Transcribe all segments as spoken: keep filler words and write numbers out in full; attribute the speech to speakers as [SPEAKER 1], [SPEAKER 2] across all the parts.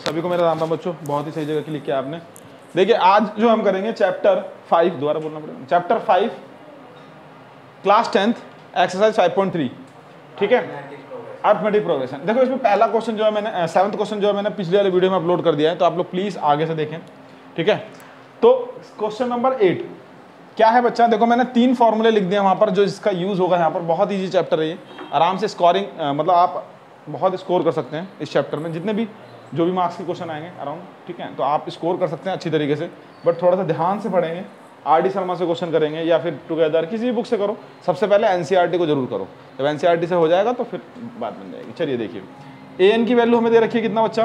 [SPEAKER 1] सभी को मेरा राम राम बच्चों, बहुत ही सही जगह क्लिक किया आपने। देखिए आज जो हम करेंगे चैप्टर फाइव, दोबारा बोलना पड़ेगा, chapter five class tenth exercise five point three, ठीक है, अर्थमेटिक प्रोग्रेशन। देखो इसमें पहला क्वेश्चन जो है मैंने सेवंथ क्वेश्चन जो है मैंने पिछले वाले वीडियो में अपलोड कर दिया है, तो आप लोग प्लीज आगे से देखें, ठीक है। तो क्वेश्चन नंबर एट क्या है बच्चा, देखो मैंने तीन फॉर्मूले लिख दिए वहाँ पर जो इसका यूज होगा यहाँ पर। बहुत ईजी चैप्टर है ये, आराम से स्कोरिंग मतलब आप बहुत स्कोर कर सकते हैं इस चैप्टर में, जितने भी जो भी मार्क्स के क्वेश्चन आएंगे अराउंड, ठीक है, तो आप स्कोर कर सकते हैं अच्छी तरीके से। बट थोड़ा सा ध्यान से पढ़ेंगे, आर डी शर्मा से क्वेश्चन करेंगे या फिर टुगेदर किसी भी बुक से करो। सबसे पहले एनसीईआरटी को जरूर करो, जब एनसीईआरटी से हो जाएगा तो फिर बात बन जाएगी। चलिए देखिए, ए एन की वैल्यू हमें दे रखी है कितना बच्चा,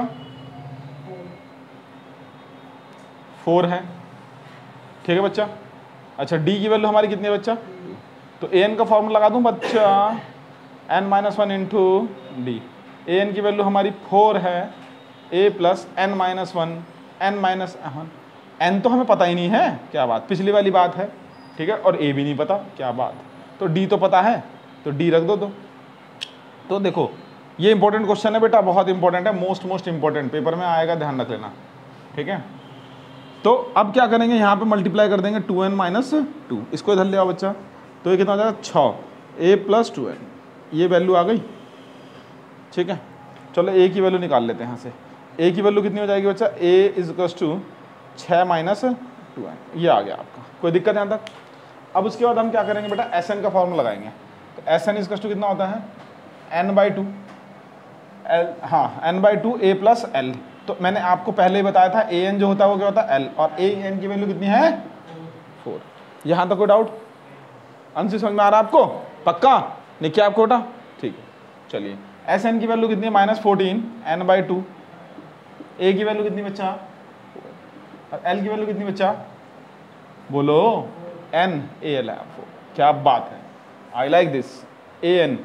[SPEAKER 1] फोर है, ठीक है बच्चा। अच्छा डी की वैल्यू हमारी कितनी है बच्चा, तो ए एन का फॉर्मूला लगा दूं बच्चा, n minus one into d. A n की वैल्यू हमारी फोर है, a plus n minus one, n minus one, n तो हमें पता ही नहीं है, क्या बात, पिछली वाली बात है, ठीक है, और ए भी नहीं पता, क्या बात। तो डी तो पता है, तो डी रख दो। तो तो देखो ये इंपॉर्टेंट क्वेश्चन है बेटा, बहुत इंपॉर्टेंट है, मोस्ट मोस्ट इंपॉर्टेंट, पेपर में आएगा, ध्यान रख लेना, ठीक है। तो अब क्या करेंगे, यहाँ पे मल्टीप्लाई कर देंगे टू एन माइनस टू, इसको इधर ले आओ बच्चा, तो ये कितना हो जाएगा छः, ए प्लस टू एन, ये वैल्यू आ गई, ठीक है। चलो ए की वैल्यू निकाल लेते हैं यहाँ से, ए की वैल्यू कितनी हो जाएगी बच्चा, ए इज इक्वल टू छः माइनस टू एन, ये आ गया आपका, कोई दिक्कत यहाँ तक। अब उसके बाद हम क्या करेंगे बेटा, एस एन का फॉर्मूला लगाएंगे, तो s n is equal to कितना होता है, एन बाई टू एल, हाँ n by two a plus l. तो मैंने आपको पहले ही बताया था ए एन जो होता है वो क्या होता है एल, और ए एन की वैल्यू कितनी है फोर। यहाँ तक कोई डाउट, अंश समझ में आ रहा है आपको, पक्का नहीं क्या आपको बेटा, ठीक है। चलिए एस एन की वैल्यू कितनी है, minus fourteen, n by two, a की वैल्यू कितनी बच्चा, और एल की वैल्यू कितनी बच्चा, बोलो, एन, ए एल है आपको, क्या बात है, I like this, a n,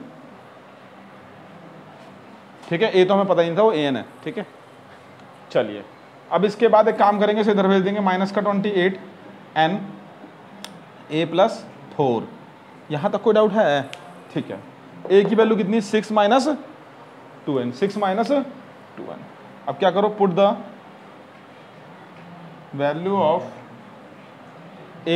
[SPEAKER 1] ठीक है, ए तो हमें पता ही नहीं था, वो ए एन है, ठीक है। चलिए अब इसके बाद एक काम करेंगे, इसे इधर भेज देंगे, माइनस का twenty eight, n, a plus four, यहाँ तक कोई डाउट है, ठीक है। ए की वैल्यू कितनी, six minus two n, six minus two n. अब क्या करो, put the value of a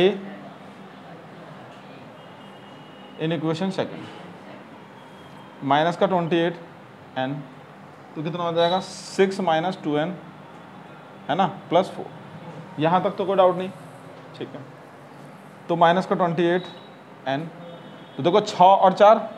[SPEAKER 1] in equation second, minus का ट्वेंटी एट एन, तो कितना हो जाएगा, सिक्स माइनस टू एन है ना, प्लस फोर, यहाँ तक तो कोई डाउट नहीं, ठीक है। तो माइनस का ट्वेंटी एट एन, तो देखो छः और चार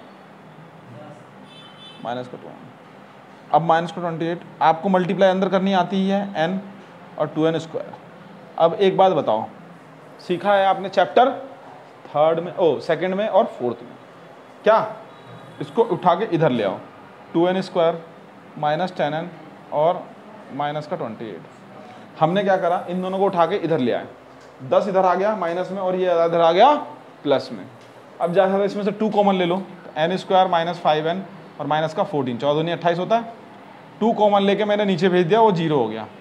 [SPEAKER 1] माइनस का टू, अब माइनस का ट्वेंटी एट आपको मल्टीप्लाई अंदर करनी आती ही है, एन और टू एन स्क्वायर। अब एक बात बताओ, सीखा है आपने चैप्टर थर्ड में, ओ सेकंड में और फोर्थ में, क्या इसको उठा के इधर ले आओ, two n square minus ten n और माइनस का ट्वेंटी एट। हमने क्या करा, इन दोनों को उठा के इधर ले आए, दस इधर आ गया माइनस में और ये इधर आ गया प्लस में। अब जैसा इसमें से टू कॉमन ले लो, n square minus five n और माइनस का फोर्टीन, चौदह नहीं अट्ठाईस होता है, टू कॉमन लेके मैंने नीचे भेज दिया, वो जीरो हो गया।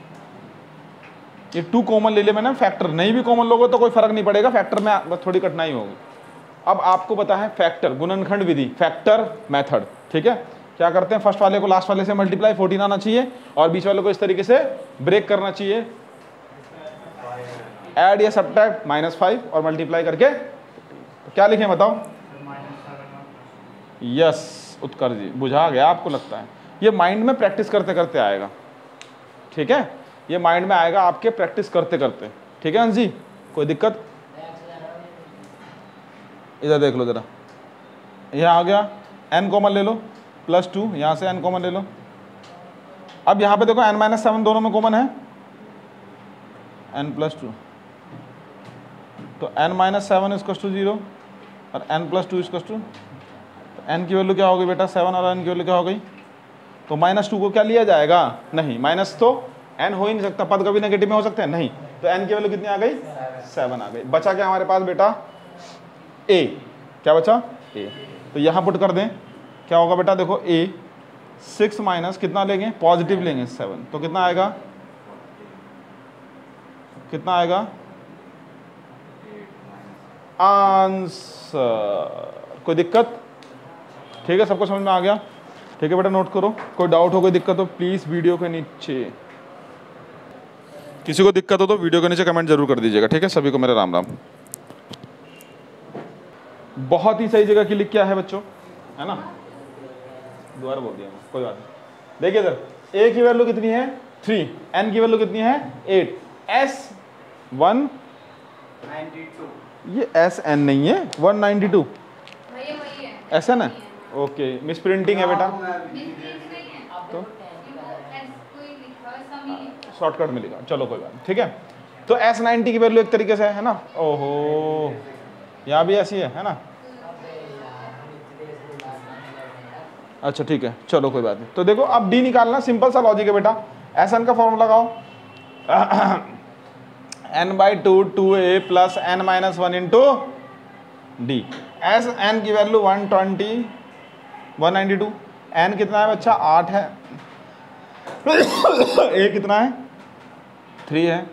[SPEAKER 1] ये टू कॉमन ले लिया मैंने, फैक्टर नहीं भी कॉमन लोगे तो कोई फर्क नहीं पड़ेगा, फैक्टर में बस थोड़ी कठिनाई होगी। अब आपको पता है फैक्टर, गुणनखंड विधि, फैक्टर मेथड, ठीक है। क्या करते हैं, फर्स्ट वाले को लास्ट वाले से मल्टीप्लाई, फोर्टीन आना चाहिए, और बीच वाले को इस तरीके से ब्रेक करना चाहिए, ऐड या सब्ट्रैक्ट माइनस फाइव और मल्टीप्लाई करके, तो क्या लिखें बताओ, यस उत्कर्ष जी बुझा गया आपको, लगता है ये माइंड में प्रैक्टिस करते करते आएगा, ठीक है, ये माइंड में आएगा आपके प्रैक्टिस करते करते, ठीक है अंश जी, कोई दिक्कत। इधर देख लो जरा, यहाँ आ गया, एन कॉमन ले लो, प्लस टू, यहाँ से एन कॉमन ले लो। अब यहाँ पे देखो एन माइनस सेवन दोनों में कॉमन है, एन प्लस टू, तो n minus seven is to zero और n plus two is to, n की वैल्यू क्या हो गई बेटा, सेवन, और एन की वैल्यू क्या हो गई, तो माइनस टू को क्या लिया जाएगा, नहीं, माइनस तो एन हो ही नहीं सकता, पद कभी नेगेटिव में हो सकते हैं, नहीं, तो एन की वैल्यू कितनी आ गई, सेवन आ गई। बचा क्या हमारे पास बेटा, ए, क्या बचा, ए, तो यहाँ पुट कर दें, क्या होगा बेटा, देखो ए सिक्स माइनस कितना लेंगे, पॉजिटिव लेंगे सेवन, तो कितना आएगा, कितना आएगा आंसर। कोई दिक्कत, ठीक है, सबको समझ में आ गया, ठीक ठीक है बेटा, नोट करो। कोई डाउट हो, कोई दिक्कत हो, प्लीज़ वीडियो के नीचे, किसी को दिक्कत हो तो वीडियो के नीचे कमेंट जरूर कर दीजिएगा। ठीक है, सभी को मेरा राम राम। बहुत ही सही जगह क्लिक किया है बच्चों, है ना, दोबारा बोल दिया मैं, कोई बात नहीं। देखिए इधर ए की वैल्यू कितनी है थ्री, एन की वैल्यू कितनी है एट, एस वन ये एस एन नहीं है, one ninety two s n है। ओके, मिस प्रिंटिंग है बेटा, तो शॉर्टकट मिलेगा, चलो कोई बात नहीं। ठीक है, तो एस नाइन्टी की वैल्यू एक तरीके से है ना, ओहो यहाँ भी ऐसी है है ना। अच्छा ठीक है, चलो कोई बात नहीं। तो देखो अब डी निकालना, सिंपल सा लॉजिक है बेटा। एस एन का फॉर्मूला लगाओ, n by two two a plus n minus one into d. S n की value one twenty one ninety two, n कितना है बच्चा आठ है, ए कितना है थ्री है।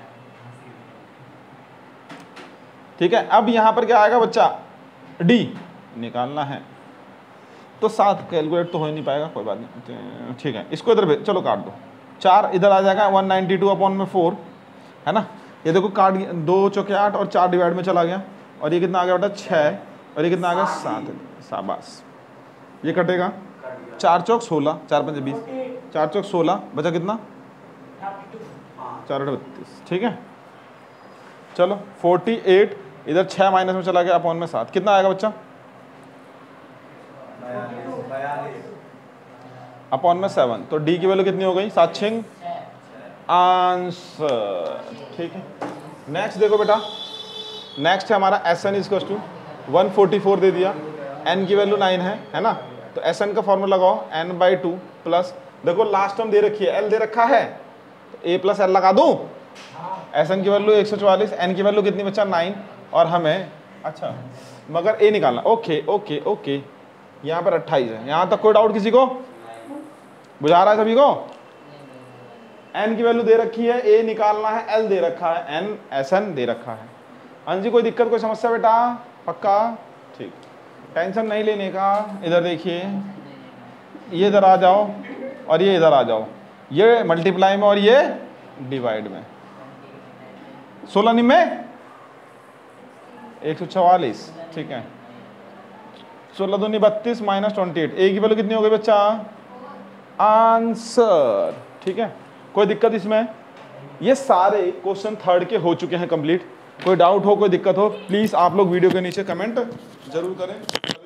[SPEAKER 1] ठीक है, अब यहां पर क्या आएगा बच्चा, डी निकालना है, तो सात कैलकुलेट तो हो ही नहीं पाएगा, कोई बात नहीं। ठीक है, इसको इधर भेज, चलो काट दो, चार इधर आ जाएगा, वन नाइन्टी टू अपॉन में फोर है ना। ये देखो काट, दो चौके आठ और चार डिवाइड में चला गया, और ये कितना आ गया बेटा छः, और ये कितना आ गया सात, शाबाश। ये कटेगा, चार चौक सोलह, चार पंच बीस, चार चौक सोलह, बचा कितना चार आठ बत्तीस। ठीक है, चलो फोर्टी एट, इधर छः माइनस में चला गया अपॉन में सात, कितना आएगा बच्चा अपॉन में सेवन। तो डी की वैल्यू कितनी हो गई, सात छिंग आंसर। ठीक है, नेक्स्ट देखो बेटा, नेक्स्ट है हमारा s n is to one forty four दे दिया, एन की वैल्यू नाइन है है ना। तो एस एन का फॉर्मूला लगाओ, एन बाई टू प्लस, देखो लास्ट टर्म दे रखी है, एल दे रखा है, तो ए प्लस एल लगा दूं। एस एन की वैल्यू एक सौ चौवालीस, एन की वैल्यू कितनी बच्चा नाइन, और हमें अच्छा मगर ए निकालना। ओके ओके ओके, यहाँ पर अट्ठाईस है, यहाँ तक कोई डाउट किसी को, बुझा रहा है सभी को। एन की वैल्यू दे रखी है, ए निकालना है, एल दे रखा है, एन एस एन दे रखा है। हाँ जी, कोई दिक्कत कोई समस्या बेटा, पक्का ठीक, टेंशन नहीं लेने का। इधर देखिए, ये इधर आ जाओ और ये इधर आ जाओ, ये मल्टीप्लाई में और ये डिवाइड में, सोलह निम में एक सौ चवालीस। ठीक है, सोलह दूनी बत्तीस माइनस ट्वेंटी एट, ए की वैल्यू कितनी हो गई बच्चा आंसर। ठीक है, कोई दिक्कत इसमें, ये सारे क्वेश्चन थर्ड के हो चुके हैं कंप्लीट। कोई डाउट हो, कोई दिक्कत हो, प्लीज आप लोग वीडियो के नीचे कमेंट जरूर करें।